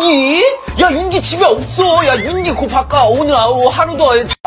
윤기? 야, 윤기 집에 없어. 야, 윤기 곧 바꿔. 오늘 하루 더.